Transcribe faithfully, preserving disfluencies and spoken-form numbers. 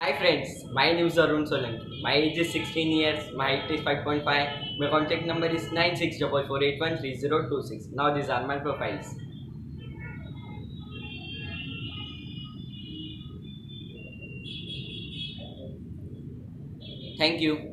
Hi friends, my name is Arun Solanki. My age is sixteen years, my height is five point five, my contact number is nine six four four eight one three zero two six. Now these are my profiles. Thank you.